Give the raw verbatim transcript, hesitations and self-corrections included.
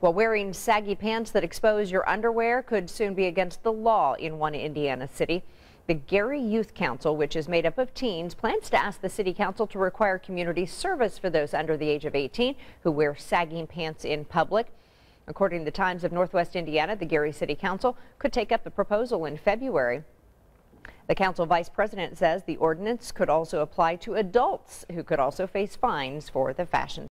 Well, wearing saggy pants that expose your underwear could soon be against the law in one Indiana city. The Gary Youth Council, which is made up of teens, plans to ask the city council to require community service for those under the age of eighteen who wear sagging pants in public. According to the Times of Northwest Indiana, the Gary City Council could take up the proposal in February. The council vice president says the ordinance could also apply to adults who could also face fines for the fashion.